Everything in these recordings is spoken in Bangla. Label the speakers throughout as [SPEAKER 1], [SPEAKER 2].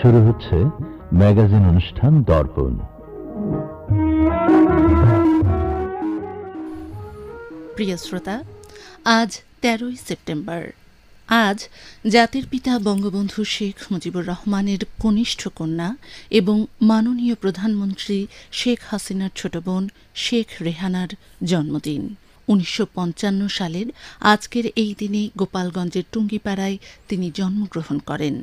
[SPEAKER 1] শুরু হচ্ছে ম্যাগাজিন অনুষ্ঠান দর্পণ।
[SPEAKER 2] প্রিয় শ্রোতা, আজ 13ই সেপ্টেম্বর। আজ জাতির পিতা বঙ্গবন্ধু শেখ মুজিবুর রহমানের কনিষ্ঠ কন্যা এবং মাননীয় প্রধানমন্ত্রী শেখ হাসিনার ছোট বোন শেখ রেহানার জন্মদিন। 1955 সালের আজকের এই দিনে গোপালগঞ্জের টুঙ্গিপাড়ায় তিনি জন্মগ্রহণ করেন।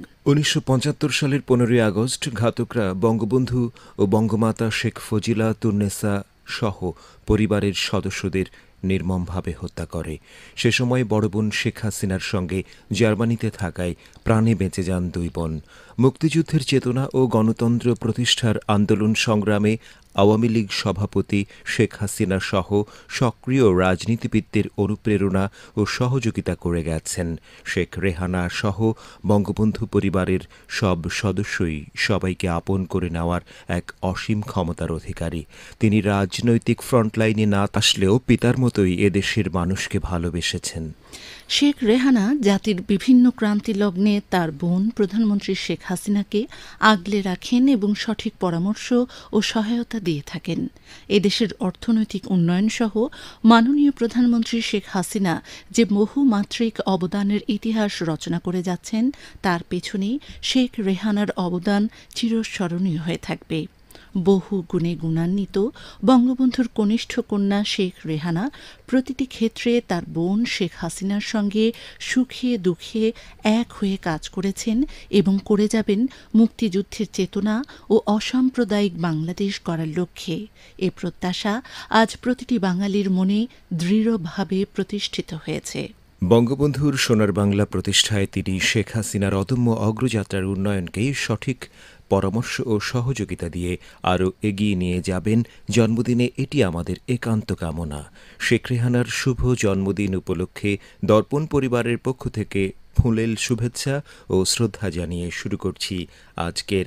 [SPEAKER 3] 1975 সালের 15ই আগস্ট ঘাতকরা বঙ্গবন্ধু ও বঙ্গমাতা শেখ ফজিলা তুন্নেসা সহ পরিবারের সদস্যদের নির্মমভাবে হত্যা করে। সে সময় বড় বোন শেখ হাসিনার সঙ্গে জার্মানিতে থাকায় প্রাণে বেঁচে যান দুই বোন। মুক্তিযুদ্ধের চেতনা ও গণতন্ত্র প্রতিষ্ঠার আন্দোলন সংগ্রামে আওয়ামী লীগ সভাপতি শেখ হাসিনা সহ সক্রিয় রাজনীতিবিদদের অনুপ্রেরণা ও সহযোগিতা করে গেছেন। শেখ রেহানা সহ বঙ্গবন্ধু পরিবারের সব সদস্যই সবাইকে আপন করে নেওয়ার এক অসীম ক্ষমতার অধিকারী। তিনি রাজনৈতিক ফ্রন্টলাইনে না আসলেও পিতার মতোই এদেশের মানুষকে ভালোবেসেছেন।
[SPEAKER 2] শেখ রেহানা জাতির বিভিন্ন ক্রান্তি লগ্নে তার বোন প্রধানমন্ত্রী শেখ হাসিনাকে আগলে রাখেন এবং সঠিক পরামর্শ ও সহায়তা দিয়ে থাকেন। এদেশের অর্থনৈতিক উন্নয়ন সহ মাননীয় প্রধানমন্ত্রী শেখ হাসিনা যে বহুমাত্রিক অবদানের ইতিহাস রচনা করে যাচ্ছেন, তার পেছনেই শেখ রেহানার অবদান চিরস্মরণীয় হয়ে থাকবে। বহু গুণে গুণান্বিত বঙ্গবন্ধুর কনিষ্ঠ কন্যা শেখ রেহানা প্রতিটি ক্ষেত্রে তার বোন শেখ হাসিনার সঙ্গে সুখে দুঃখে এক হয়ে কাজ করেছেন এবং করে যাবেন মুক্তিযুদ্ধের চেতনা ও অসাম্প্রদায়িক বাংলাদেশ গড়ার লক্ষ্যে। এ প্রত্যাশা আজ প্রতিটি বাঙালির মনে দৃঢ়ভাবে প্রতিষ্ঠিত হয়েছে।
[SPEAKER 3] বঙ্গবন্ধুর সোনার বাংলা প্রতিষ্ঠায় তিনি শেখ হাসিনার অদম্য অগ্রযাত্রার উন্নয়নকে সঠিক পরামর্শ ও সহযোগিতা দিয়ে আরও এগিয়ে নিয়ে যাবেন। জন্মদিনে এটি আমাদের একান্ত কামনা। শেখ রেহানার শুভ জন্মদিন উপলক্ষে দর্পণ পরিবারের পক্ষ থেকে ফুলেল শুভেচ্ছা ও শ্রদ্ধা জানিয়ে শুরু করছি আজকের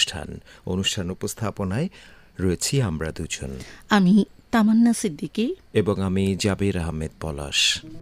[SPEAKER 3] অনুষ্ঠান উপস্থাপনায় রয়েছি আমরা দুজন,
[SPEAKER 2] আমি তামান্না সিদ্দিকী
[SPEAKER 3] এবং আমি জাবের আহমেদ পলাশ।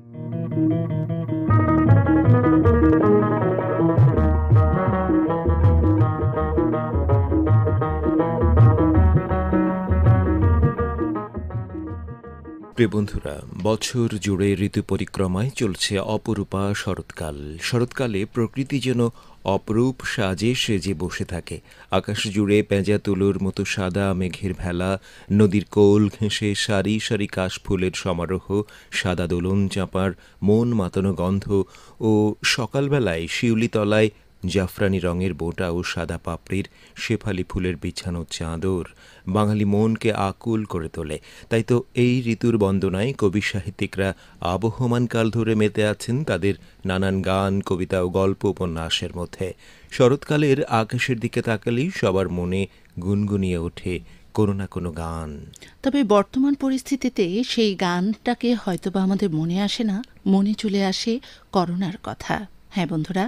[SPEAKER 3] প্রিয় বন্ধুরা, বছর জুড়ে ঋতু পরিক্রমায় চলছে অপরূপা শরৎকাল। শরৎকালে প্রকৃতি যেন অপরূপ সাজে সেজে বসে থাকে। আকাশ জুড়ে পেঁজা তুলোর মতো সাদা মেঘের ভেলা, নদীর কোল ঘেঁষে সারি সারি কাশফুলের সমারোহ, সাদা দোলন চাঁপার মন মাতানো গন্ধ ও সকালবেলায় শিউলিতলায় জাফরানি রঙের বোঁটা ও সাদা পাপড়ির শেফালি ফুলের বিছানো চাদর বাঙালি মনকে আকুল করে তোলে। তাই তো এই ঋতুর বন্দনায় কবি সাহিত্যিকরা আবহমান কাল ধরে মেতে আছেন তাদের নানান গান, কবিতা ও গল্প উপন্যাসের মধ্যে। শরৎকালের আকাশের দিকে তাকালেই সবার মনে গুনগুনিয়ে ওঠে কোনো না কোনো গান।
[SPEAKER 2] তবে বর্তমান পরিস্থিতিতে সেই গানটাকে হয়তোবা আমাদের মনে আসে না, মনে চলে আসে করোনার কথা। হ্যাঁ বন্ধুরা,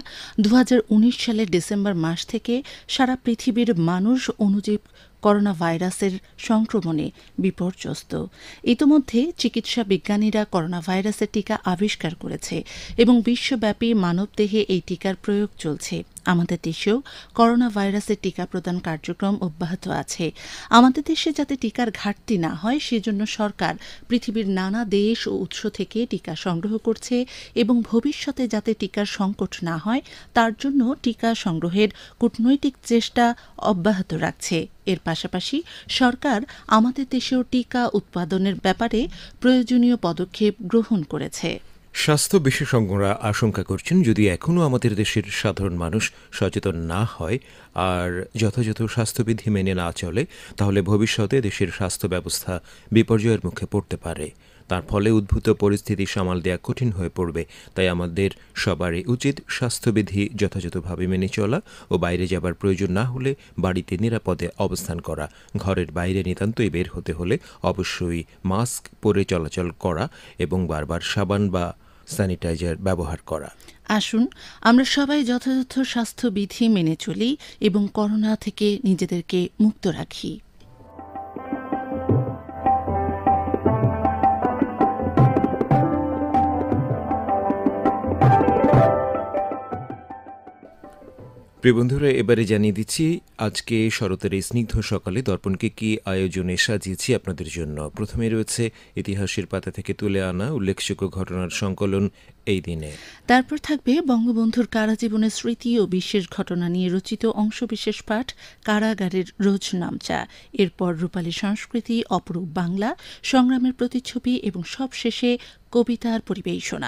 [SPEAKER 2] 2019 সালের ডিসেম্বর মাস থেকে সারা পৃথিবীর মানুষ অণুজীব করোনা ভাইরাসের সংক্রমণে বিপর্যস্ত। ইতোমধ্যে চিকিৎসা বিজ্ঞানীরা করোনা ভাইরাসের টিকা আবিষ্কার করেছে এবং বিশ্বব্যাপী মানবদেহে এই টিকার প্রয়োগ চলছে। আমাদের দেশেও করোনা ভাইরাসের টিকা প্রদান কার্যক্রম অব্যাহত আছে। আমাদের দেশে যাতে টিকার ঘাটতি না হয় সেজন্য সরকার পৃথিবীর নানা দেশ ও উৎস থেকে টিকা সংগ্রহ করছে এবং ভবিষ্যতে যাতে টিকার সংকট না হয় তার জন্য টিকা সংগ্রহের কূটনৈতিক চেষ্টা অব্যাহত রাখছে। এর পাশাপাশি সরকার আমাদের দেশেও টিকা উৎপাদনের ব্যাপারে প্রয়োজনীয় পদক্ষেপ গ্রহণ করেছে।
[SPEAKER 3] স্বাস্থ্য বিশেষজ্ঞরা আশঙ্কা করছেন, যদি এখনও আমাদের দেশের সাধারণ মানুষ সচেতন না হয় আর যথাযথ স্বাস্থ্যবিধি মেনে না চলে, তাহলে ভবিষ্যতে দেশের স্বাস্থ্য ব্যবস্থা বিপর্যয়ের মুখে পড়তে পারে। তার ফলে উদ্ভূত পরিস্থিতি সামাল দেওয়া কঠিন হয়ে পড়বে। তাই আমাদের সবারই উচিত স্বাস্থ্যবিধি যথাযথভাবে মেনে চলা ও বাইরে যাবার প্রয়োজন না হলে বাড়িতে নিরাপদে অবস্থান করা। ঘরের বাইরে নিতান্তই বের হতে হলে অবশ্যই মাস্ক পরে চলাচল করা এবং বারবার সাবান বা স্যানিটাইজার ব্যবহার করা।
[SPEAKER 2] আসুন আমরা সবাই যথাযথ স্বাস্থ্যবিধি মেনে চলি এবং করোনা থেকে নিজেদেরকে মুক্ত রাখি।
[SPEAKER 3] প্রিয় বন্ধুরা, এবারে জানিয়ে দিচ্ছি আজকে শরতের এই স্নিগ্ধ সকালে দর্পণকে কি আয়োজনে সাজিয়েছি আপনাদের জন্য। প্রথমে রয়েছে ইতিহাসের পাতা থেকে তুলে আনা উল্লেখযোগ্য ঘটনার সংকলন এই দিনে।
[SPEAKER 2] তারপর থাকবে বঙ্গবন্ধুর কারাজীবনের স্মৃতি ও বিশেষ ঘটনা নিয়ে রচিত অংশবিশেষ পাঠ কারাগারের রোজনামচা। এরপর রূপালী সংস্কৃতি, অপরূপ বাংলা, সংগ্রামের প্রতিচ্ছবি এবং সবশেষে কবিতার পরিবেশনা।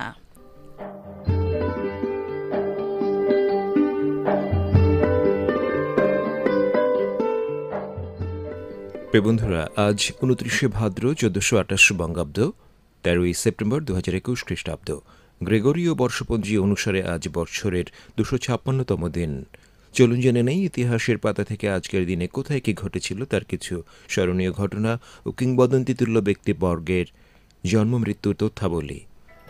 [SPEAKER 3] বন্ধুরা, আজ 29শে ভাদ্র 1428 বঙ্গাব্দ, 13ই সেপ্টেম্বর 2021 খ্রিস্টাব্দ। গ্রেগরীয় বর্ষপঞ্জি অনুসারে আজ বৎসরের 256তম দিন। চলুন জেনে নেই ইতিহাসের পাতা থেকে আজকের দিনে কোথায় কি ঘটেছিল তার কিছু স্মরণীয় ঘটনা ও কিংবদন্তিতুল্য ব্যক্তিবর্গের জন্ম মৃত্যুর তথ্যাবলী।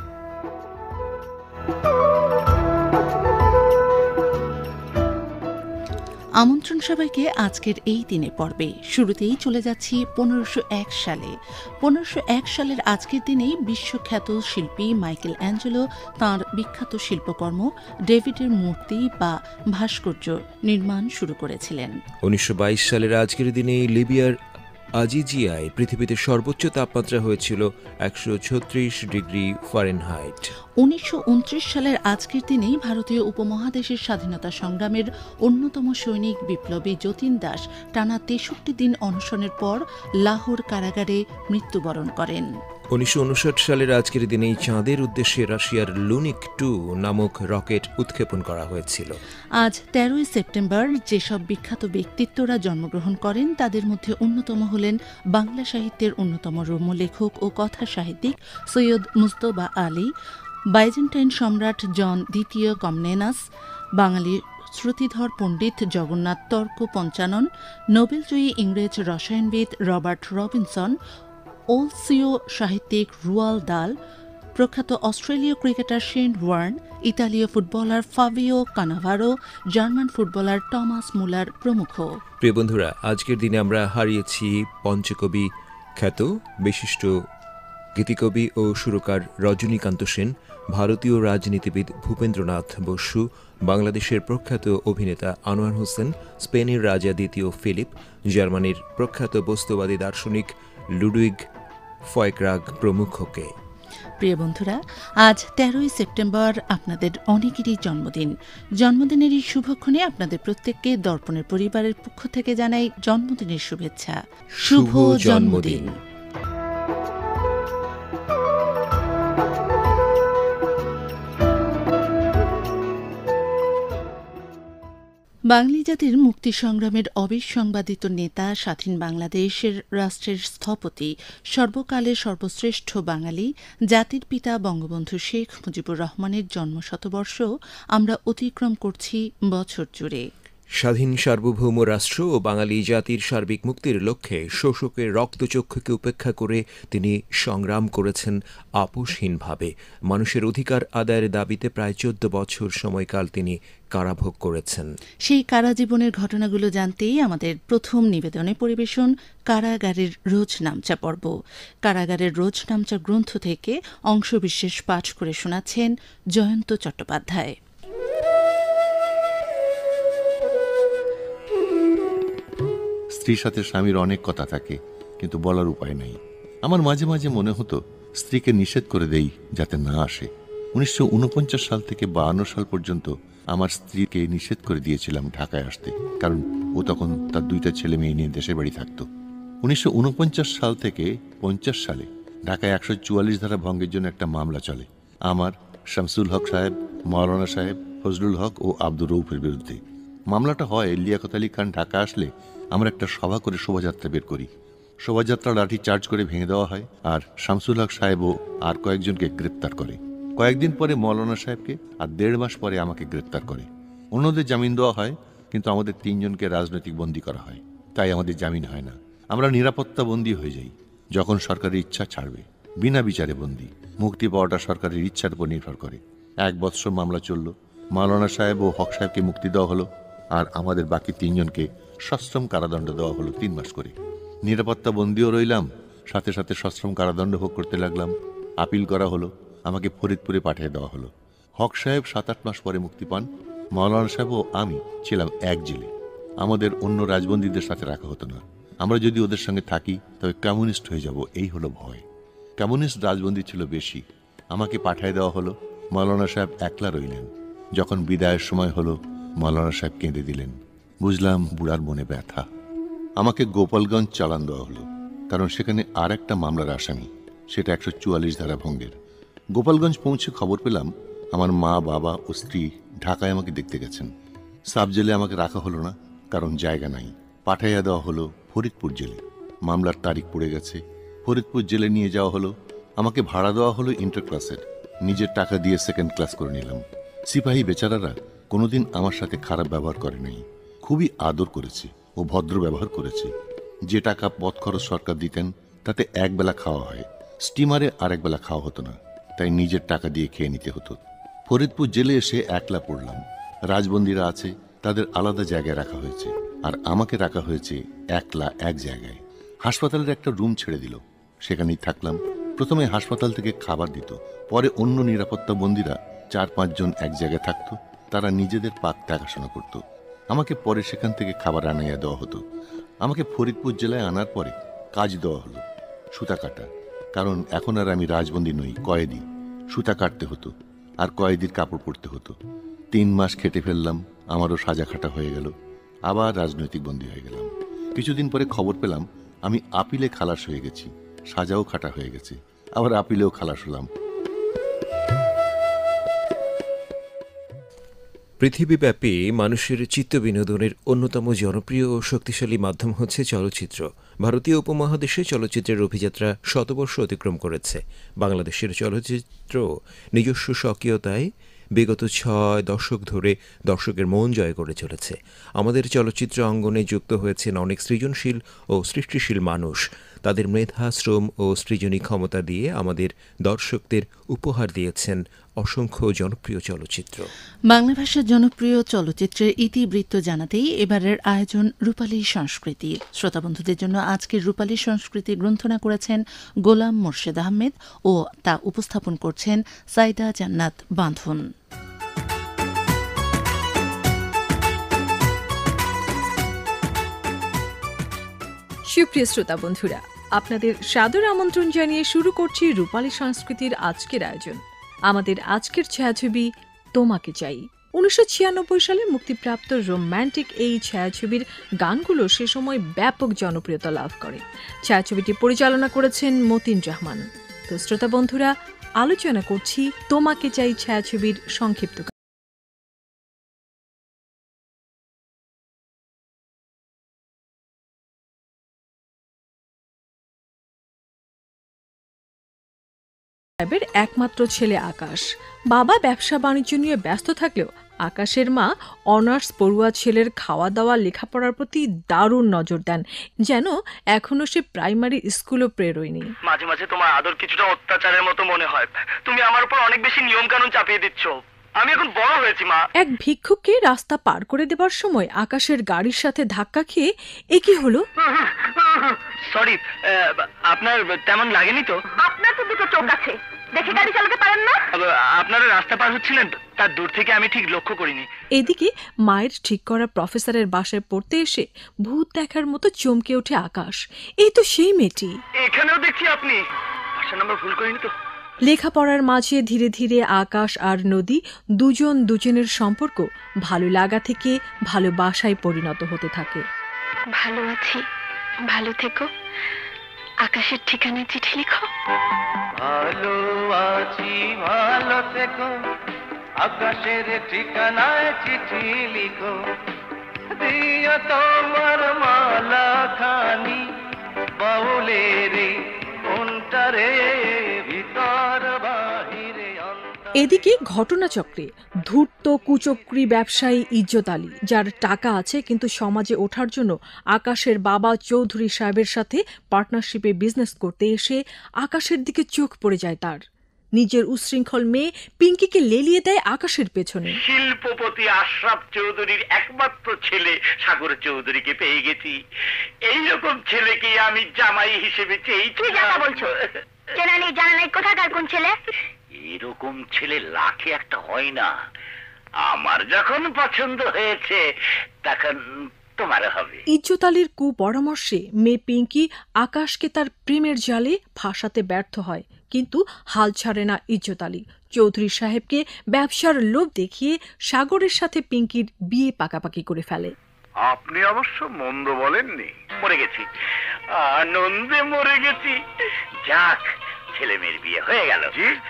[SPEAKER 2] আমন্ত্রণ সবাইকে আজকের এই দিনে পর্বে। শুরুতেই চলে যাচ্ছি 1501 সালে। 1501 সালের আজকের দিনেই বিশ্বখ্যাত শিল্পী মাইকেল অ্যাঞ্জেলো তাঁর বিখ্যাত শিল্পকর্ম ডেভিডের মূর্তি বা ভাস্কর্য নির্মাণ শুরু করেছিলেন।
[SPEAKER 3] 1922 সালের আজকের দিনে লিবিয়ার আজিজিয়ায় পৃথিবীতে সর্বোচ্চ তাপমাত্রা হয়েছিল 136 ডিগ্রি ফারেনহাইট।
[SPEAKER 2] 1929 সালের আজকের দিনেই ভারতীয় উপমহাদেশের স্বাধীনতা সংগ্রামের অন্যতম সৈনিক বিপ্লবী যতীন দাস টানা 63 দিন অনশনের পর লাহোর কারাগারে মৃত্যুবরণ করেন।
[SPEAKER 3] 1959 সালের আজকের দিনেই চাঁদের উদ্দেশ্যে রাশিয়ার লুনিক 2 নামক রকেট উৎক্ষেপণ করা হয়েছিল।
[SPEAKER 2] আজ 13ই সেপ্টেম্বর যেসব বিখ্যাত ব্যক্তিত্বরা জন্মগ্রহণ করেন তাদের মধ্যে অন্যতম হলেন বাংলা সাহিত্যের অন্যতম রম্য লেখক ও কথা সাহিত্যিক সৈয়দ মুজতবা আলী, বাইজেন্টাইন সম্রাট জন দ্বিতীয় কমনেনাস, বাঙালি শ্রুতিধর পণ্ডিত জগন্নাথ তর্ক পঞ্চানন, নোবেলজয়ী ইংরেজ রসায়নবিদ রবার্ট রবিনসন, ওলসিও সাহিত্যিক রুয়াল দাল, প্রখ্যাত অস্ট্রেলীয় ক্রিকেটার শেন ওয়ার্ন, ইতালীয় footballer Fabio Cannavaro, German footballer Thomas Muller প্রমুখ।
[SPEAKER 3] প্রিয় বন্ধুরা, আজকের দিনে আমরা হারিয়েছি পঞ্চকবি খ্যাত বিশিষ্ট গীতিকবি ও সুরকার রজনীকান্ত সেন, ভারতীয় রাজনীতিবিদ ভূপেন্দ্রনাথ বসু, বাংলাদেশের প্রখ্যাত অভিনেতা আনোয়ার হোসেন, স্পেনের রাজা দ্বিতীয় ফিলিপ, জার্মানির প্রখ্যাত বস্তুবাদী দার্শনিক লুডুইগ ফয়ক্রাগ প্রমুখকে।
[SPEAKER 2] প্রিয় বন্ধুরা, আজ 13ই সেপ্টেম্বর আপনাদের অনেকেরই জন্মদিন। জন্মদিনের এই শুভক্ষণে আপনাদের প্রত্যেককে দর্পণের পরিবারের পক্ষ থেকে জানাই জন্মদিনের শুভেচ্ছা। শুভ জন্মদিন। বাঙালি জাতির মুক্তি সংগ্রামের অবিসংবাদিত নেতা, স্বাধীন বাংলাদেশের রাষ্ট্রের স্থপতি, সর্বকালের সর্বশ্রেষ্ঠ বাঙালি, জাতির পিতা বঙ্গবন্ধু শেখ মুজিবুর রহমানের জন্মশতবর্ষ আমরা অতিক্রম করছি বছর জুড়ে।
[SPEAKER 3] স্বাধীন সার্বভৌম রাষ্ট্র ও বাঙালি জাতির সার্বিক মুক্তির লক্ষ্যে শোষকের রক্তচক্ষুকে উপেক্ষা করে তিনি সংগ্রাম করেছেন আপোষহীনভাবে। মানুষের অধিকার আদায়ের দাবিতে প্রায় 14 বছর সময়কাল তিনি কারাভোগ করেছেন। সেই
[SPEAKER 2] কারাজীবনের ঘটনাগুলো জানতেই আমাদের প্রথম নিবেদনে পরিবেশন কারাগারের রোজনামচা পর্ব। কারাগারের রোজনামচা গ্রন্থ থেকে অংশবিশেষ পাঠ করে শোনাচ্ছেন জয়ন্ত চট্টোপাধ্যায়।
[SPEAKER 4] স্ত্রীর সাথে স্বামীর অনেক কথা থাকে, কিন্তু বলার উপায় নাই। আমার মাঝে মাঝে মনে হতো স্ত্রীকে নিষেধ করে দেই যাতে না আসে। 1949 সাল থেকে 52 সাল পর্যন্ত আমার স্ত্রীকে নিষেধ করে দিয়েছিলাম ঢাকায় আসতে, কারণ ও তখন তার 2টা ছেলে মেয়ে নিয়ে দেশের বাড়ি থাকতো। 1949 সাল থেকে 50 সালে ঢাকায় 144 ধারা ভঙ্গের জন্য একটা মামলা চলে আমার, শামসুল হক সাহেব, মৌলানা সাহেব, ফজলুল হক ও আব্দুর রউফের বিরুদ্ধে। মামলাটা হয় লিয়াকত আলী খান ঢাকা আসলে আমরা একটা সভা করে শোভাযাত্রা বের করি। শোভাযাত্রা লাঠি চার্জ করে ভেঙে দেওয়া হয়, আর শামসুল হক সাহেবও আর কয়েকজনকে গ্রেপ্তার করে। কয়েকদিন পরে মৌলানা সাহেবকে, আর 1.5 মাস পরে আমাকে গ্রেপ্তার করে। অন্যদের জামিন দেওয়া হয়, কিন্তু আমাদের 3 জনকে রাজনৈতিক বন্দী করা হয়, তাই আমাদের জামিন হয় না। আমরা নিরাপত্তা বন্দী হয়ে যাই। যখন সরকারের ইচ্ছা ছাড়বে, বিনা বিচারে বন্দী। মুক্তি পাওয়াটা সরকারের ইচ্ছার উপর নির্ভর করে। 1 বৎসর মামলা চলল। মৌলানা সাহেব ও হক সাহেবকে মুক্তি দেওয়া হলো, আর আমাদের বাকি 3 জনকে সশ্রম কারাদণ্ড দেওয়া হলো 3 মাস করে। নিরাপত্তা বন্দীও রইলাম, সাথে সাথে সশ্রম কারাদণ্ড ভোগ করতে লাগলাম। আপিল করা হলো, আমাকে ফরিদপুরে পাঠিয়ে দেওয়া হলো। হক সাহেব 7-8 মাস পরে মুক্তি পান, মাওলানা সাহেব ও আমি ছিলাম এক জেলে। আমাদের অন্য রাজবন্দীদের সাথে রাখা হতো না। আমরা যদি ওদের সঙ্গে থাকি তবে কমিউনিস্ট হয়ে যাব, এই হলো ভয়। কমিউনিস্ট রাজবন্দী ছিল বেশি। আমাকে পাঠিয়ে দেওয়া হলো। মাওলানা সাহেব একলা রইলেন। যখন বিদায়ের সময় হলো, মাওলানা সাহেব কেঁদে দিলেন। বুঝলাম বুড়ার মনে ব্যথা। আমাকে গোপালগঞ্জ চালান দেওয়া হলো, কারণ সেখানে আর একটা মামলার আসামি, সেটা 144 ধারা ভঙ্গের। গোপালগঞ্জ পৌঁছে খবর পেলাম আমার মা, বাবা ও স্ত্রী ঢাকায় আমাকে দেখতে গেছেন। সাব জেলে আমাকে রাখা হলো না, কারণ জায়গা নাই। পাঠাইয়া দেওয়া হলো ফরিদপুর জেলে। মামলার তারিখ পড়ে গেছে। ফরিদপুর জেলে নিয়ে যাওয়া হলো। আমাকে ভাড়া দেওয়া হলো ইন্টার ক্লাসের। নিজের টাকা দিয়ে সেকেন্ড ক্লাস করে নিলাম। সিপাহী বেচারারা কোনোদিন আমার সাথে খারাপ ব্যবহার করে নাই, খুবই আদর করেছে ও ভদ্র ব্যবহার করেছে। যে টাকা পথ খরচ সরকার দিতেন তাতে একবেলা খাওয়া হয়, স্টিমারে আর একবেলা খাওয়া হতো না, তাই নিজের টাকা দিয়ে খেয়ে নিতে হতো। ফরিদপুর জেলে এসে একলা পড়লাম। রাজবন্দীরা আছে, তাদের আলাদা জায়গায় রাখা হয়েছে, আর আমাকে রাখা হয়েছে একলা এক জায়গায়। হাসপাতালের একটা রুম ছেড়ে দিল, সেখানেই থাকলাম। প্রথমে হাসপাতাল থেকে খাবার দিত, পরে অন্য নিরাপত্তা বন্দীরা 4-5 জন এক জায়গায় থাকতো, তারা নিজেদের পাক দেখাশোনা করত। আমাকে পরে সেখান থেকে খাবার আনাইয়া দেওয়া হতো। আমাকে ফরিদপুর জেলায় আনার পরে কাজ দেওয়া হলো, সুতা কাটা। কারণ এখন আর আমি রাজবন্দী নই, কয়েদি। সুতা কাটতে হতো আর কয়েদির কাপড় পরতে হতো। 3 মাস খেটে ফেললাম, আমারও সাজা খাটা হয়ে গেল। আবার রাজনৈতিক বন্দী হয়ে গেলাম। কিছুদিন পরে খবর পেলাম আমি আপিলে খালাস হয়ে গেছি, সাজাও খাটা হয়ে গেছে। আবার আপিলেও খালাস হলাম।
[SPEAKER 3] পৃথিবীব্যাপী মানুষের চিত্ত বিনোদনের অন্যতম জনপ্রিয় ও শক্তিশালী মাধ্যম হচ্ছে চলচ্চিত্র। ভারতীয় উপমহাদেশে চলচ্চিত্রের অভিযাত্রা শতবর্ষ অতিক্রম করেছে। বাংলাদেশের চলচ্চিত্র নিজস্ব স্বকীয়তায় বিগত 6 দশক ধরে দর্শকের মন জয় করে চলেছে। আমাদের চলচ্চিত্র অঙ্গনে যুক্ত হয়েছেন অনেক সৃজনশীল ও সৃষ্টিশীল মানুষ। তাদের মেধা, শ্রম ও সৃজনী ক্ষমতা দিয়ে আমাদের দর্শকদের উপহার দিয়েছেন অসংখ্য জনপ্রিয় চলচ্চিত্র।
[SPEAKER 2] বাংলা ভাষার জনপ্রিয় চলচ্চিত্রের ইতিবৃত্ত জানাতেই এবারের আয়োজন রূপালী সংস্কৃতি। শ্রোতাবন্ধুদের জন্য আজকের রূপালী সংস্কৃতি গ্রন্থনা করেছেন গোলাম মোর্শেদ আহমেদ ও তা উপস্থাপন করছেন সাইদা জান্নাত বাঁধন।
[SPEAKER 5] সুপ্রিয় শ্রোতা বন্ধুরা, আপনাদের সাদর আমন্ত্রণ জানিয়ে শুরু করছি রূপালী সংস্কৃতির আজকের আয়োজন। আমাদের আজকের ছায়াছবি তোমাকে চাই। 1996 সালে মুক্তিপ্রাপ্ত রোম্যান্টিক এই ছায়াছবির গানগুলো সে সময় ব্যাপক জনপ্রিয়তা লাভ করে। ছায়াছবিটি পরিচালনা করেছেন মতিন রহমান। তো শ্রোতা বন্ধুরা, আলোচনা করছি তোমাকে চাই ছায়াছবির সংক্ষিপ্ত। সাহেবের একমাত্র ছেলে আকাশ। বাবা ব্যবসা বাণিজ্য নিয়ে ব্যস্ত থাকলেও আকাশের মা অনার্স পড়ুয়া ছেলের খাওয়া দাওয়া, লেখাপড়ার প্রতি দারুণ নজর দেন, যেন এখনো সে প্রাইমারি স্কুলও প্রেরোয়নি।
[SPEAKER 6] মাঝে মাঝে তোমার আদর কিছুটা অত্যাচারের মতো মনে হয়। তুমি আমার উপর অনেক বেশি নিয়ম কানুন চাপিয়ে দিচ্ছ। আমি এখন বড় হয়েছি মা।
[SPEAKER 5] এক ভিক্ষুককে রাস্তা পার করে দেবার সময় আকাশের গাড়ির সাথে ধাক্কা খেয়ে এ কি হলো?
[SPEAKER 6] সরি, আপনার তেমন লাগেনি তো?
[SPEAKER 7] আপনার তো দুটো চোখ আছে, দেখে গাড়ি চালাতে পারেন না?
[SPEAKER 6] আপনারা রাস্তা পার হচ্ছিলেন, তার দূর থেকে আমি ঠিক লক্ষ্য করিনি।
[SPEAKER 5] এদিকে মায়ের ঠিক করা প্রফেসরের বাসায় পড়তে এসে ভূত দেখার মতো চমকে ওঠে আকাশ। এই তো সেই মেয়েটি।
[SPEAKER 6] এখানেও দেখছি আপনি বাসা নাম্বার ভুল করিনি তো?
[SPEAKER 5] লেখাপড়ার মাঝে ধীরে ধীরে আকাশ আর নদী দুজনের সম্পর্ক ভালো লাগা থেকে ভালোবাসায় পরিণত হতে থাকে।
[SPEAKER 7] ভালো আছি, ভালো থেকো, আকাশের ঠিকানায় চিঠি লিখো।
[SPEAKER 6] ভালো আছি, ভালো থেকো, আকাশের ঠিকানায় চিঠি লিখো। দিও তোমার মালা খানি বাউলের অন্তরে, ভিতর বাহিরে।
[SPEAKER 5] এদিকে ঘটনাচক্রে ধূর্ত কুচক্রী ব্যবসায়ী ইজ্জত আলী, যার টাকা আছে কিন্তু সমাজে ওঠার জন্য আকাশের বাবা চৌধুরী সাহেবের সাথে পার্টনারশিপে বিজনেস করতে এসে আকাশের দিকে চোখ পড়ে যায় তার। নিজের উচ্ছৃঙ্খল মেয়ে পিঙ্কিকে লেলিয়ে দেয় আকাশের পেছনে।
[SPEAKER 6] শিল্পপতি আশরাফ চৌধুরীর একমাত্র ছেলে সাগর চৌধুরীকে পেয়ে গেছি। এইরকম ছেলেকে আমি জামাই হিসেবে চেয়েছি।
[SPEAKER 7] কি কথা বলছো? চেনা নেই জানা নেই, কোথাকার কোন ছেলে?
[SPEAKER 8] এরকম ছেলে লাখে একটা হয় না।
[SPEAKER 6] আমার যখন পছন্দ হয়েছে তখন তোমারও হবে।
[SPEAKER 5] ইজ্জত আলীর কুপরামর্শে মেয়ে পিঙ্কি আকাশকে তার প্রেমের জালে ফাঁসাতে ব্যর্থ হয়, কিন্তু হাল ছাড়ে না ইজ্জত আলী। চৌধুরী সাহেবকে ব্যবসার লোভ দেখিয়ে সাগরের সাথে পিঙ্কির বিয়ে পাকাপাকি করে ফেলে।
[SPEAKER 6] আপনি অবশ্য মন্দ বলেননি। মরে গেছি, আনন্দে মরে গেছি। যাক, ছেলে মেয়ের বিয়ে হয়ে গেল।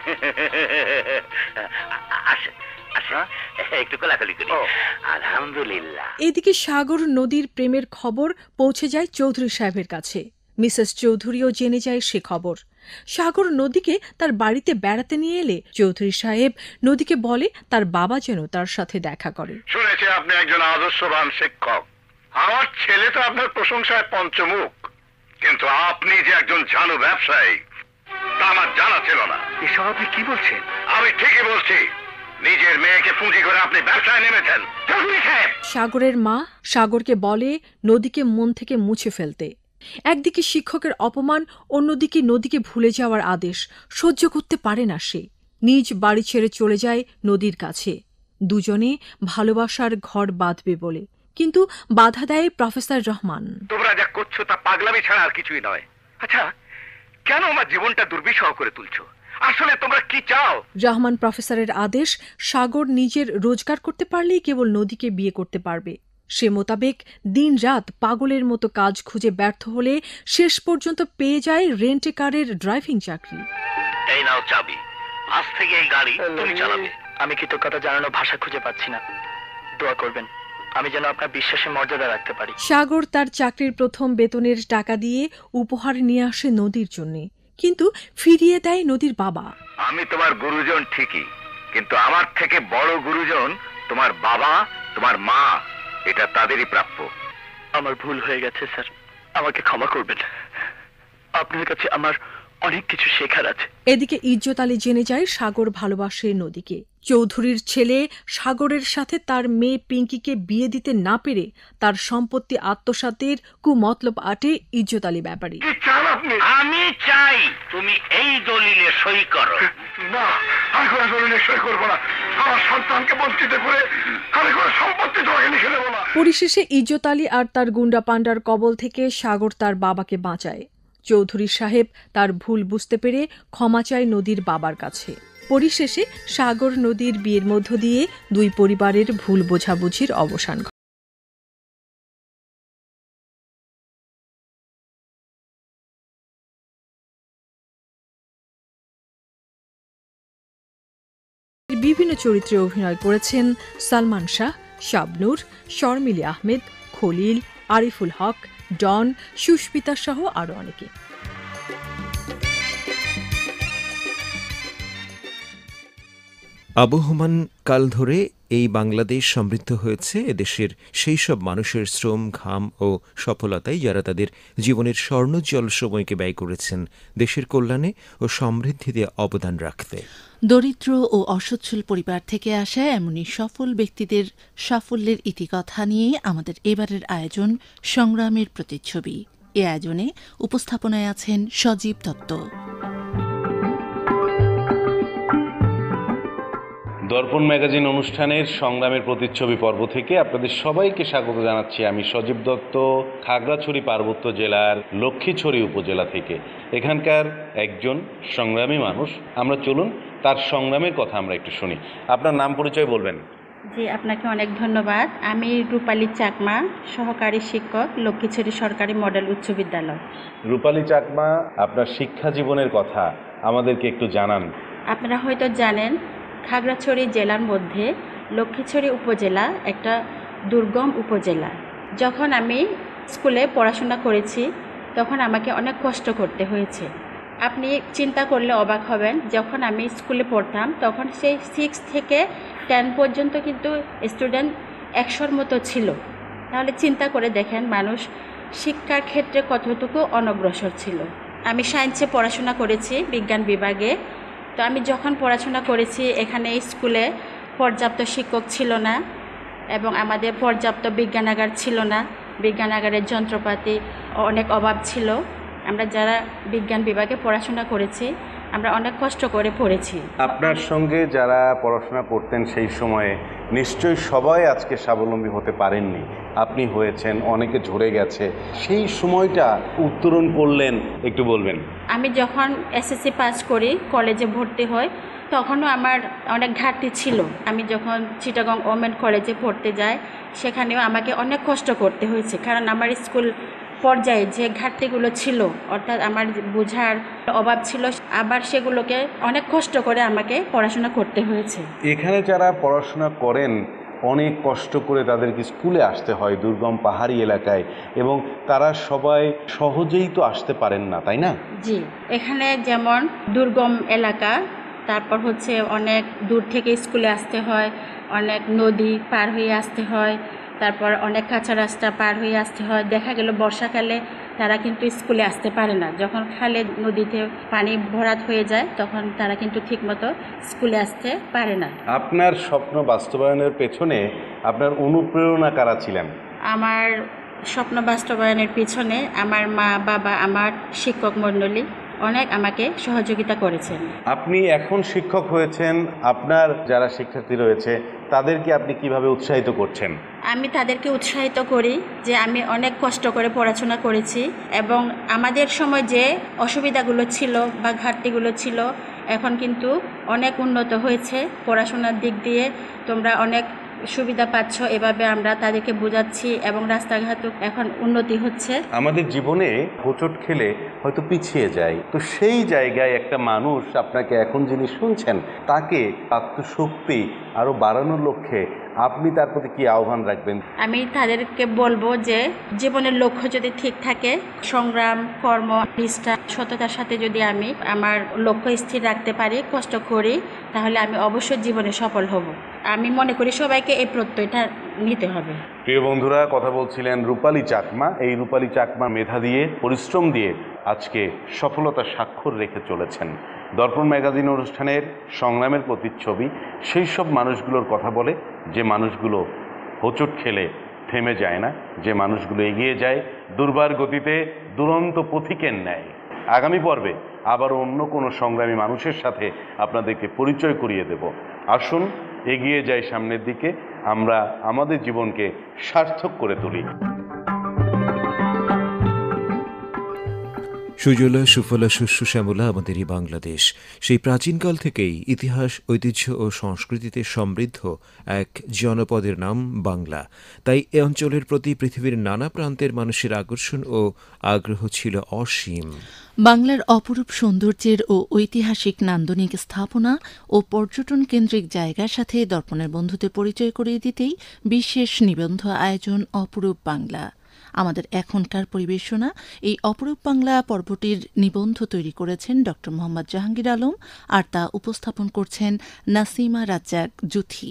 [SPEAKER 6] আসেন আসেন, একটু কোলাকুলি করি। আলহামদুলিল্লাহ।
[SPEAKER 5] এদিকে সাগর নদীর প্রেমের খবর পৌঁছে যায় চৌধুরী সাহেবের কাছে। মিসেস চৌধুরীও জেনে যায় সে খবর। সাগর নদীকে তার বাড়িতে বেড়াতে নিয়ে এলে চৌধুরী সাহেব নদীকে বলে তার বাবা যেন তার সাথে দেখা করে।
[SPEAKER 6] শুনেছি আপনি একজন আদর্শবান শিক্ষক। আমার ছেলে তো আপনার প্রশংসায় পঞ্চমুখ, কিন্তু আপনি যে একজন জানু ব্যবসায়ী তা আমার জানা ছিল না। এসব আপনি কি বলছেন? আমি ঠিকই বলছি। নিজের মেয়েকে পুঁজি করে আপনি ব্যবসায় নেমেছেন।
[SPEAKER 5] সাগরের মা সাগরকে বলে নদীকে মন থেকে মুছে ফেলতে। একদিকে শিক্ষকের অপমান, অন্যদিকে নদীকে ভুলে যাওয়ার আদেশ সহ্য করতে পারে না সে। নিজ বাড়ি ছেড়ে চলে যায় নদীর কাছে, দুজনে ভালোবাসার ঘর বাঁধবে বলে। কিন্তু বাধা দেয় প্রফেসর রহমান।
[SPEAKER 6] তোমরা যা করছো তা পাগলামি ছাড়া আর কিছুই নয়। আচ্ছা, কেন আমার জীবনটা দুর্বিষহ করে তুলছো? আসলে তোমরা কি চাও?
[SPEAKER 5] রহমান প্রফেসরের আদেশ, সাগর নিজের রোজগার করতে পারলেই কেবল নদীকে বিয়ে করতে পারবে। সে মোতাবেক দিন রাত পাগলের মতো কাজ খুঁজে ব্যর্থ হলে শেষ পর্যন্ত পেয়ে যায় রেন্টে কারের ড্রাইভিং চাকরি।
[SPEAKER 6] এই নাও চাবি, আজ থেকে এই গাড়ি তুমি চালাবে। আমি কৃতজ্ঞতা জানানোর ভাষা খুঁজে পাচ্ছি না। দোয়া করবেন আমি যেন আপনার বিশ্বাসে মর্যাদা রাখতে পারি।
[SPEAKER 5] সাগর তার চাকরির প্রথম বেতনের টাকা দিয়ে উপহার নিয়ে আসে নদীর জন্যে, কিন্তু ফিরিয়ে দেয় নদীর বাবা।
[SPEAKER 6] আমি তোমার গুরুজন ঠিকই, কিন্তু আমার থেকে বড় গুরুজন তোমার বাবা, তোমার মা। এটা তাদেরই প্রাপ্য। আমার ভুল হয়ে গেছে স্যার, আমাকে ক্ষমা করবেন। আপনার কাছে আমার অনেক কিছু শেখার আছে।
[SPEAKER 5] এদিকে ইজ্জত আলী জেনে যায় সাগর ভালোবাসে নদীকে। চৌধুরীর ছেলে সাগরের সাথে তার মেয়ে পিঙ্কিকে বিয়ে দিতে না পেরে তার সম্পত্তি আত্মসাতের কুমতলব আটে ইজ্জত আলী ব্যাপারী।
[SPEAKER 6] আমি চাই তুমি এই দলিলে সই করো। না, আমি কোনো দলিলে সই করবো না। আমার সন্তানকে বঞ্চিত করে আমি কোনো সম্পত্তি তোমাকে লিখে দেবো না।
[SPEAKER 5] পরিশেষে ইজ্জত আলী আর তার গুন্ডা পান্ডার কবল থেকে সাগর তার বাবাকে বাঁচায়। চৌধুরী সাহেব তার ভুল বুঝতে পেরে ক্ষমা চায় নদীর বাবার কাছে। পরিশেষে সাগর নদীর বিয়ের মধ্য দিয়ে দুই পরিবারের ভুল বোঝাবুঝির অবসান ঘটে। বিভিন্ন চরিত্রে অভিনয় করেছেন সালমান শাহ, শাবনূর, শর্মিলী আহমেদ, খলিল, আরিফুল হক, ডন, সুস্মিতা সহ আরো অনেকে।
[SPEAKER 3] আবহমান কাল ধরে এই বাংলাদেশ সমৃদ্ধ হয়েছে এদেশের সেই সব মানুষের শ্রম, ঘাম ও সফলতায় যারা তাদের জীবনের স্বর্ণোজ্জ্বল সময়কে ব্যয় করেছেন দেশের কল্যাণে ও সমৃদ্ধিতে অবদান রাখতে।
[SPEAKER 2] দরিদ্র ও অসচ্ছল পরিবার থেকে আসা এমনই সফল ব্যক্তিদের সাফল্যের ইতিকথা নিয়ে আমাদের এবারের আয়োজন সংগ্রামের প্রতিচ্ছবি। এ আয়োজনে উপস্থাপনায় আছেন সজীব দত্ত।
[SPEAKER 8] দর্পণ ম্যাগাজিন অনুষ্ঠানের সংগ্রামের প্রতিচ্ছবি পর্ব থেকে আপনাদের সবাইকে স্বাগত জানাচ্ছি। আমি সজীব দত্ত, খাগড়াছড়ি পার্বত্য জেলার লক্ষ্মীছড়ি উপজেলা থেকে। এখানকার একজন সংগ্রামী মানুষ। আমরা চলুন তার সংগ্রামের কথা আমরা একটু শুনি। আপনার নাম পরিচয় বলবেন?
[SPEAKER 9] জি, আপনাকে অনেক ধন্যবাদ। আমি রূপালী চাকমা, সহকারী শিক্ষক, লক্ষ্মীছড়ি সরকারি মডেল উচ্চ বিদ্যালয়।
[SPEAKER 8] রূপালী চাকমা, আপনার শিক্ষা জীবনের কথা আমাদেরকে একটু জানান।
[SPEAKER 9] আপনারা হয়তো জানেন, খাগড়াছড়ি জেলার মধ্যে লক্ষ্মীছড়ি উপজেলা একটা দুর্গম উপজেলা। যখন আমি স্কুলে পড়াশোনা করেছি তখন আমাকে অনেক কষ্ট করতে হয়েছে। আপনি চিন্তা করলে অবাক হবেন, যখন আমি স্কুলে পড়তাম তখন সেই 6 থেকে 10 পর্যন্ত কিন্তু স্টুডেন্ট 100-র মতো ছিল। তাহলে চিন্তা করে দেখেন মানুষ শিক্ষার ক্ষেত্রে কতটুকু অনগ্রসর ছিল। আমি সায়েন্সে পড়াশোনা করেছি, বিজ্ঞান বিভাগে। তো আমি যখন পড়াশোনা করেছি এখানে স্কুলে পর্যাপ্ত শিক্ষক ছিল না এবং আমাদের পর্যাপ্ত বিজ্ঞানাগার ছিল না। বিজ্ঞানাগারের যন্ত্রপাতি অনেক অভাব ছিল। আমরা যারা বিজ্ঞান বিভাগে পড়াশোনা করেছি আমরা অনেক কষ্ট করে পড়েছি।
[SPEAKER 8] আপনার সঙ্গে যারা পড়াশোনা করতেন সেই সময়ে নিশ্চয়ই সবাই আজকে স্বাবলম্বী হতে পারেননি, আপনি হয়েছেন, অনেকে ঝরে গেছে। সেই সময়টা উত্তরণ করলেন, একটু বলবেন।
[SPEAKER 9] আমি যখন এসএসসি পাস করি, কলেজে ভর্তি হই, তখনও আমার অনেক ঘাটতি ছিল। আমি যখন চিটাগং ওমেন কলেজে পড়তে যাই, সেখানেও আমাকে অনেক কষ্ট করতে হয়েছে, কারণ আমার স্কুল পর্যায়ে যে ঘাটতিগুলো ছিল, অর্থাৎ আমার বোঝার অভাব ছিল, আবার সেগুলোকে অনেক কষ্ট করে আমাকে পড়াশোনা করতে হয়েছে।
[SPEAKER 8] এখানে যারা পড়াশোনা করেন অনেক কষ্ট করে তাদেরকে স্কুলে আসতে হয় দুর্গম পাহাড়ি এলাকায়, এবং তারা সবাই সহজেই তো আসতে পারেন না, তাই না?
[SPEAKER 9] জি, এখানে যেমন দুর্গম এলাকা, তারপর হচ্ছে অনেক দূর থেকে স্কুলে আসতে হয়, অনেক নদী পার হয়ে আসতে হয়, তারপর অনেক কাঁচা রাস্তা পার হয়ে আসতে হয়। দেখা গেল বর্ষাকালে তারা কিন্তু স্কুলে আসতে পারে না, যখন খালে নদীতে পানি ভরাট হয়ে যায় তখন তারা কিন্তু ঠিকমতো স্কুলে আসতে পারে না।
[SPEAKER 8] আপনার স্বপ্ন বাস্তবায়নের পেছনে আপনার অনুপ্রেরণা কারা ছিলেন?
[SPEAKER 9] আমার স্বপ্ন বাস্তবায়নের পিছনে আমার মা বাবা, আমার শিক্ষক মণ্ডলী অনেক আমাকে সহযোগিতা করেছেন।
[SPEAKER 8] আপনি এখন শিক্ষক হয়েছেন, আপনার যারা শিক্ষার্থী রয়েছে তাদেরকে আপনি কিভাবে উৎসাহিত করছেন?
[SPEAKER 9] আমি তাদেরকে উৎসাহিত করি যে আমি অনেক কষ্ট করে পড়াশোনা করেছি, এবং আমাদের সময় যে অসুবিধাগুলো ছিল বা ঘাটতিগুলো ছিল, এখন কিন্তু অনেক উন্নত হয়েছে। পড়াশোনার দিক দিয়ে তোমরা অনেক সুবিধা পাচ্ছ, এভাবে আমরা তাদেরকে বোঝাচ্ছি, এবং রাস্তাঘাটও এখন উন্নতি হচ্ছে।
[SPEAKER 8] আমাদের জীবনে হোঁচট খেলে হয়তো পিছিয়ে যায়, তো সেই জায়গায় একটা মানুষ আপনাকে এখন যিনি শুনছেন তাকে আত্মশক্তি আরও বাড়ানোর লক্ষ্যে আপনি তার প্রতি কি আহ্বান রাখবেন?
[SPEAKER 9] আমি তাদেরকে বলবো যে জীবনের লক্ষ্য যদি ঠিক থাকে, সংগ্রাম, কর্ম, নিষ্ঠা, সততার সাথে যদি আমি আমার লক্ষ্য স্থির রাখতে পারি, কষ্ট করি, তাহলে আমি অবশ্যই জীবনে সফল হব। আমি মনে করি সবাইকে এই প্রত্যয়টা নিতে হবে।
[SPEAKER 8] প্রিয় বন্ধুরা, কথা বলছিলেন রূপালী চাকমা। এই রূপালী চাকমা মেধা দিয়ে, পরিশ্রম দিয়ে আজকে সফলতার স্বাক্ষর রেখে চলেছেন। দর্পণ ম্যাগাজিন অনুষ্ঠানের সংগ্রামের প্রতিচ্ছবি সেই সব মানুষগুলোর কথা বলে, যে মানুষগুলো হোঁচট খেলে থেমে যায় না, যে মানুষগুলো এগিয়ে যায় দুর্বার গতিতে দুরন্ত পথিকের ন্যায়। আগামী পর্বে আবার অন্য কোনো সংগ্রামী মানুষের সাথে আপনাদেরকে পরিচয় করিয়ে দেব। আসুন এগিয়ে যাই সামনের দিকে, আমরা আমাদের জীবনকে সার্থক করে তুলি।
[SPEAKER 3] সুজলা সুফলা শস্য শ্যামলা আমাদেরই বাংলাদেশ। সেই প্রাচীনকাল থেকেই ইতিহাস, ঐতিহ্য ও সংস্কৃতিতে সমৃদ্ধ এক জনপদের নাম বাংলা। তাই এ অঞ্চলের প্রতি পৃথিবীর নানা প্রান্তের মানুষের আকর্ষণ ও আগ্রহ ছিল অসীম।
[SPEAKER 2] বাংলার অপরূপ সৌন্দর্যের ও ঐতিহাসিক নান্দনিক স্থাপনা ও পর্যটন কেন্দ্রিক জায়গার সাথে দর্পণের বন্ধুদের পরিচয় করিয়ে দিতেই বিশেষ নিবন্ধ আয়োজন অপরূপ বাংলা। আমাদের এখনকার পরিবেশনা এই অপরূপ বাংলা পর্বটির নিবন্ধ তৈরি করেছেন ড মোহাম্মদ জাহাঙ্গীর আলম, আর তা উপস্থাপন করছেন নাসিমা রাজ্জাক জুথি।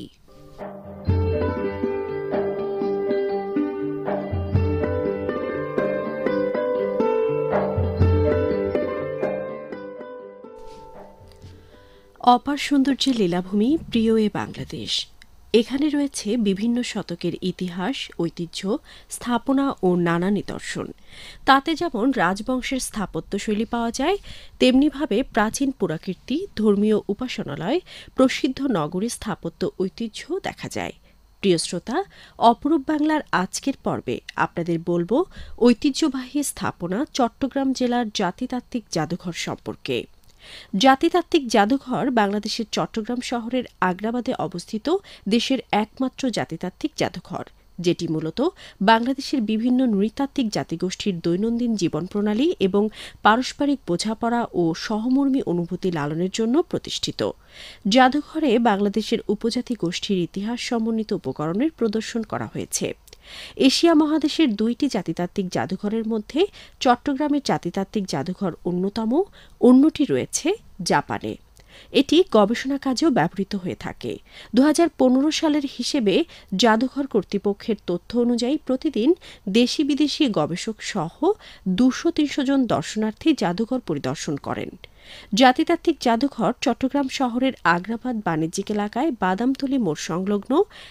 [SPEAKER 10] অপার সৌন্দর্যের লীলাভূমি প্রিয় এ বাংলাদেশ। এখানে রয়েছে বিভিন্ন শতকের ইতিহাস, ঐতিহ্য, স্থাপনা ও নানা নিদর্শন। তাতে যেমন রাজবংশের স্থাপত্যশৈলী পাওয়া যায়, তেমনিভাবে প্রাচীন পুরাকীর্তি, ধর্মীয় উপাসনালয়, প্রসিদ্ধ নগরী স্থাপত্য ঐতিহ্য দেখা যায়। প্রিয় শ্রোতা, অপরূপ বাংলার আজকের পর্বে আপনাদের বলবো ঐতিহ্যবাহী স্থাপনা চট্টগ্রাম জেলার জাতিতাত্ত্বিক জাদুঘর সম্পর্কে। জাতিতাত্ত্বিক জাদুঘর বাংলাদেশের চট্টগ্রাম শহরের আগ্রাবাদে অবস্থিত দেশের একমাত্র জাতিতাত্ত্বিক জাদুঘর, যেটি মূলত বাংলাদেশের বিভিন্ন নৃতাত্ত্বিক জাতিগোষ্ঠীর দৈনন্দিন জীবন প্রণালী এবং পারস্পরিক বোঝাপড়া ও সহমর্মী অনুভূতি লালনের জন্য প্রতিষ্ঠিত। জাদুঘরে বাংলাদেশের উপজাতি গোষ্ঠীর ইতিহাস সমন্বিত উপকরণের প্রদর্শন করা হয়েছে। এশিয়া মহাদেশের 2টি জাতিতাত্ত্বিক জাদুঘরের মধ্যে চট্টগ্রামের জাতিতাত্ত্বিক জাদুঘর অন্যতম, অন্যটি রয়েছে জাপানে। এটি গবেষণা কাজেও ব্যবহৃত হয়ে থাকে। 2015 সালের হিসেবে জাদুঘর কর্তৃপক্ষের তথ্য অনুযায়ী প্রতিদিন দেশি বিদেশি গবেষক সহ 200-300 জন দর্শনার্থী জাদুঘর পরিদর্শন করেন। জাতিতাত্ত্বিক জাদুঘর চট্টগ্রাম শহরের আগ্রাবাদ বাণিজ্যিক এলাকায় বাদামতলী মোড় সংলগ্ন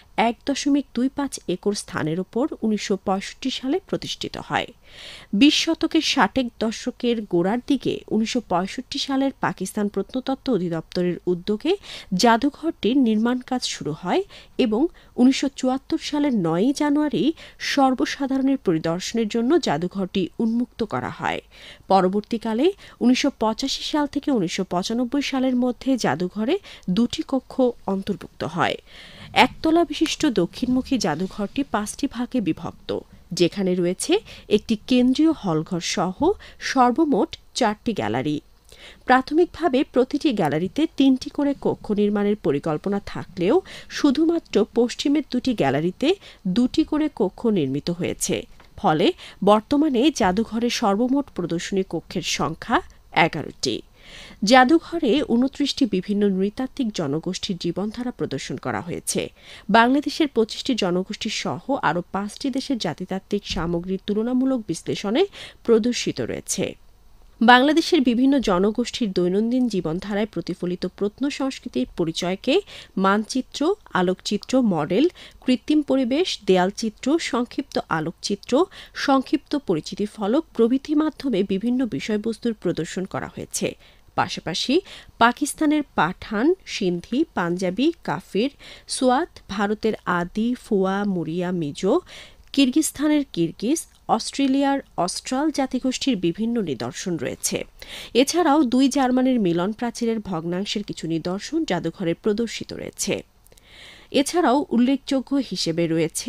[SPEAKER 10] 1.25 একর স্থানের উপর 1965 সালে প্রতিষ্ঠিত হয়। 20 শতকের 60 দশকের গোড়ার দিকে 1965 সালের পাকিস্তান প্রত্নতত্ত্ব অধিদপ্তরের উদ্যোগে জাদুঘরটির নির্মাণ কাজ শুরু হয় এবং 1974 সালের 9 জানুয়ারি সর্বসাধারণের পরিদর্শনের জন্য জাদুঘরটি উন্মুক্ত করা হয়। পরবর্তীকালে 1985 সাল থেকে 1995 সালের মধ্যে জাদুঘরে 2টি কক্ষ অন্তর্ভুক্ত হয়। একতলা বিশিষ্ট দক্ষিণমুখী জাদুঘরটি 5টি ভাগে বিভক্ত, যেখানে রয়েছে একটি কেন্দ্রীয় হলঘর সহ সর্বমোট 4টি গ্যালারি। প্রাথমিকভাবে প্রতিটি গ্যালারিতে 3টি করে কক্ষ নির্মাণের পরিকল্পনা থাকলেও শুধুমাত্র পশ্চিমের 2টি গ্যালারিতে 2টি করে কক্ষ নির্মিত হয়েছে। ফলে বর্তমানে জাদুঘরের সর্বমোট প্রদর্শনী কক্ষের সংখ্যা 11টি। জাদুঘরে 29টি বিভিন্ন নৃতাত্ত্বিক জনগোষ্ঠীর জীবনধারা প্রদর্শন করা হয়েছে। বাংলাদেশের 25টি জনগোষ্ঠী সহ আরও 5টি দেশের জাতিতাত্ত্বিক সামগ্রীর তুলনামূলক বিশ্লেষণে প্রদর্শিত রয়েছে। বাংলাদেশের বিভিন্ন জনগোষ্ঠীর দৈনন্দিন জীবনধারায় প্রতিফলিত প্রত্নসংস্কৃতির পরিচয়কে মানচিত্র, আলোকচিত্র, মডেল, কৃত্রিম পরিবেশ, দেয়ালচিত্র, সংক্ষিপ্ত আলোকচিত্র, সংক্ষিপ্ত পরিচিতি ফলক প্রভৃতি মাধ্যমে বিভিন্ন বিষয়বস্তুর প্রদর্শন করা হয়েছে। পাশাপাশি পাকিস্তানের পাঠান, সিন্ধি, পাঞ্জাবি, কাফির, সোয়াত, ভারতের আদি, ফুয়া, মুরিয়া, মিজো, কিরগিজস্তানের কিরগিজ, অস্ট্রেলিয়ার অস্ট্রাল জাতিগোষ্ঠীর বিভিন্ন নিদর্শন রয়েছে। এছাড়াও 2 জার্মানির মিলন প্রাচীরের ভগ্নাংশের কিছু নিদর্শন জাদুঘরে প্রদর্শিত রয়েছে। এছাড়াও উল্লেখযোগ্য হিসেবে রয়েছে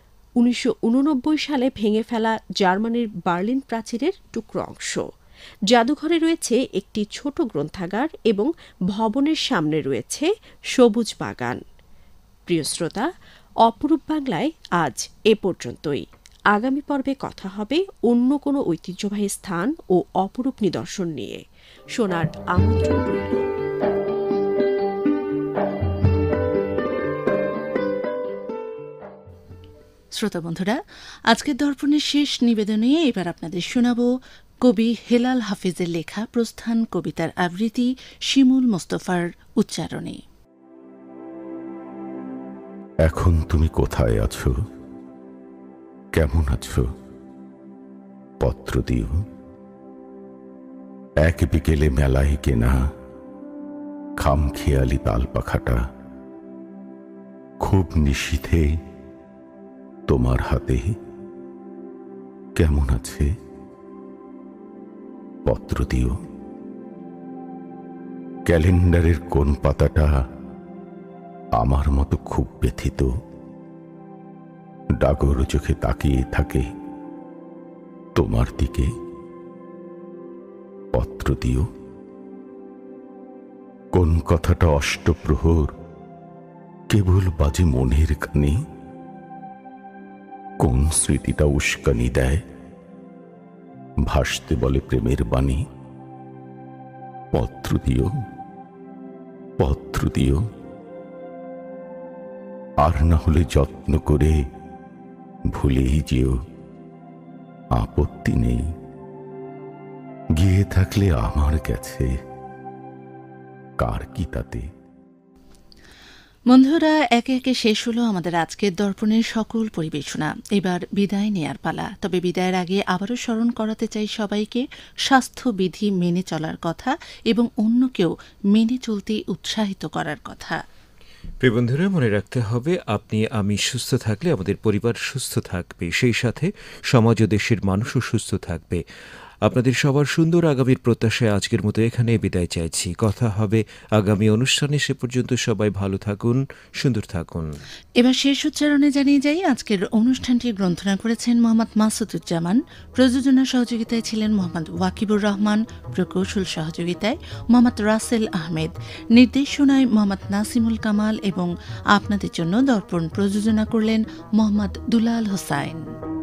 [SPEAKER 10] 1989 সালে ভেঙে ফেলা জার্মানির বার্লিন প্রাচীরের টুকরো অংশ। জাদুঘরে রয়েছে একটি ছোট গ্রন্থাগার এবং ভবনের সামনে রয়েছে সবুজ বাগান। প্রিয় শ্রোতা, অপরূপ বাংলায় আজ এ পর্যন্তই। আগামী পর্বে কথা হবে অন্য কোনো ঐতিহ্যবাহী স্থান ও অপরূপ নিদর্শন নিয়ে। শোনার আমন্ত্রণ রইল।
[SPEAKER 2] শ্রোতা বন্ধুরা, আজকের দর্পণের শেষ নিবেদনে এবার আপনাদের শোনাব কবি হেলাল হাফিজের লেখা প্রস্থান কবিতার আবৃত্তি শিমুল মোস্তফার উচ্চারণে।
[SPEAKER 11] এখন তুমি কোথায় আছো? কেমন আছো? পত্র দিও। এক বিকেলে মেলায় কেনা খামখেয়ালি তাল পাখাটা খুব নিশীথে তোমার হাতে কেমন আছে? পত্র দিও। ক্যালেন্ডারের কোন পাতাটা আমার মতো খুব ব্যথিত, ডাগর চোখে তাকিয়ে থাকে তোমার দিকে? পত্র দিও। কোন কথাটা অষ্টপ্রহর কেবল বাজে মনের কানে? কোন স্মৃতিটা উস্কানি দেয়, ভাসতে বলে প্রেমের বাণী? পত্র দিও, পত্র দিও। আর না হলে যত্ন করে ভুলেই যেও, আপত্তি নেই। গিয়ে থাকলে আমার কাছে, কার কি তাতে?
[SPEAKER 2] বন্ধুরা, একে একে শেষ হলো আমাদের আজকের দর্পণের সকল পরিবেশনা। এবার বিদায় নেয়ার পালা। তবে বিদায়ের আগে আবারও স্মরণ করাতে চাই সবাইকে স্বাস্থ্যবিধি মেনে চলার কথা এবং অন্যকেও মেনে চলতে উৎসাহিত করার কথা।
[SPEAKER 3] প্রিয় বন্ধুরা, মনে রাখতে হবে আপনি আমি সুস্থ থাকলে আমাদের পরিবার সুস্থ থাকবে, সেই সাথে সমাজ ও দেশের মানুষও সুস্থ থাকবে। আপনাদের সবার সুন্দর আগামীর প্রত্যাশায় আজকের মতো এখানে বিদায় চাইছি। কথা হবে আগামী অনুষ্ঠানে। সে পর্যন্ত সবাই ভালো থাকুন, সুন্দর থাকুন।
[SPEAKER 2] এবার শেষ উচ্চারণে জানিয়ে যাই, আজকের অনুষ্ঠানটি গ্রন্থনা করেছেন মোহাম্মদ মাসুদুজ্জামান, প্রযোজনা সহযোগিতায় ছিলেন মোহাম্মদ ওয়াকিবুর রহমান, প্রকৌশল সহযোগিতায় মোহাম্মদ রাসেল আহমেদ, নির্দেশনায় মোহাম্মদ নাসিমুল কামাল এবং আপনাদের জন্য দর্পণ প্রযোজনা করলেন মোহাম্মদ দুলাল হোসাইন।